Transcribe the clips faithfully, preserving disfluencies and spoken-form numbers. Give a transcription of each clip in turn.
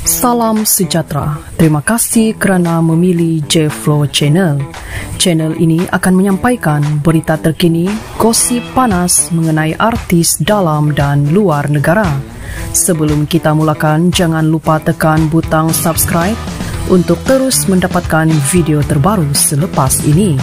Salam sejahtera. Terima kasih kerana memilih J Flow Channel. Channel ini akan menyampaikan berita terkini, gosip panas mengenai artis dalam dan luar negara. Sebelum kita mulakan, jangan lupa tekan butang subscribe untuk terus mendapatkan video terbaru selepas ini.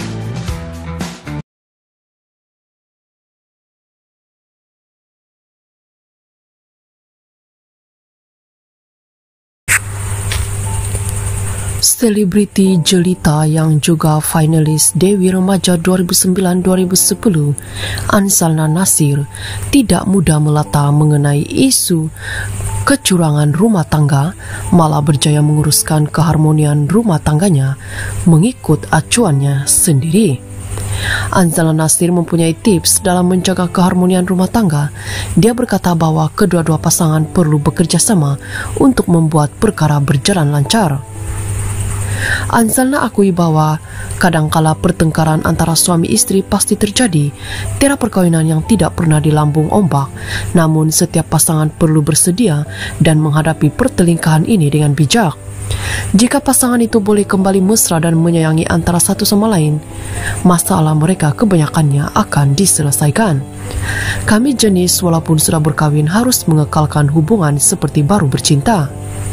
Selebriti jelita yang juga finalis Dewi Remaja dua ribu sembilan dua ribu sepuluh, Anzalna Nasir, tidak mudah melata mengenai isu kecurangan rumah tangga, malah berjaya menguruskan keharmonian rumah tangganya mengikut acuannya sendiri. Anzalna Nasir mempunyai tips dalam menjaga keharmonian rumah tangga. Dia berkata bahwa kedua-dua pasangan perlu bekerja sama untuk membuat perkara berjalan lancar. Anzalna akui bahwa kadangkala pertengkaran antara suami istri pasti terjadi, tiada perkawinan yang tidak pernah dilambung ombak, namun setiap pasangan perlu bersedia dan menghadapi pertelingkahan ini dengan bijak. Jika pasangan itu boleh kembali mesra dan menyayangi antara satu sama lain, masalah mereka kebanyakannya akan diselesaikan. Kami jenis walaupun sudah berkawin harus mengekalkan hubungan seperti baru bercinta.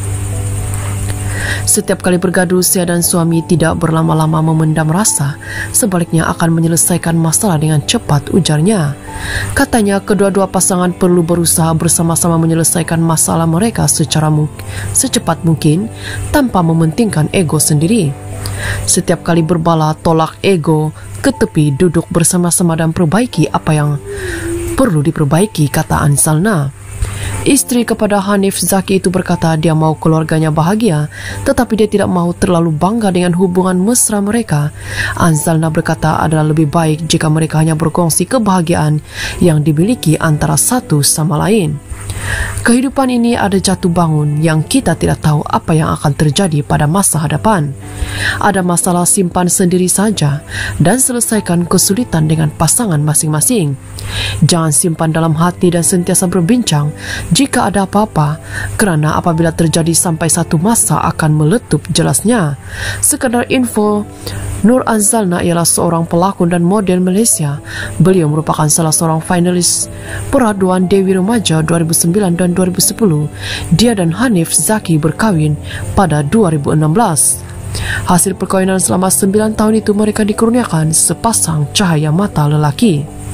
Setiap kali bergaduh, saya dan suami tidak berlama-lama memendam rasa, sebaliknya akan menyelesaikan masalah dengan cepat, ujarnya. Katanya kedua-dua pasangan perlu berusaha bersama-sama menyelesaikan masalah mereka secara mung- secepat mungkin tanpa mementingkan ego sendiri. Setiap kali berbala, tolak ego ke tepi, duduk bersama-sama dan perbaiki apa yang perlu diperbaiki, kata Anzalna. Istri kepada Hanif Zaki itu berkata dia mau keluarganya bahagia, tetapi dia tidak mau terlalu bangga dengan hubungan mesra mereka. Anzalna berkata adalah lebih baik jika mereka hanya berkongsi kebahagiaan yang dimiliki antara satu sama lain. Kehidupan ini ada jatuh bangun yang kita tidak tahu apa yang akan terjadi pada masa hadapan. Ada masalah, simpan sendiri saja dan selesaikan kesulitan dengan pasangan masing-masing. Jangan simpan dalam hati dan sentiasa berbincang jika ada apa-apa, kerana apabila terjadi sampai satu masa akan meletup, jelasnya. Sekadar info, Nur Anzalna ialah seorang pelakon dan model Malaysia. Beliau merupakan salah seorang finalis peraduan Dewi Remaja dua ribu sembilan dan dua ribu sepuluh. Dia dan Hanif Zaki berkahwin pada dua ribu enam belas. Hasil perkawinan selama sembilan tahun itu mereka dikurniakan sepasang cahaya mata lelaki.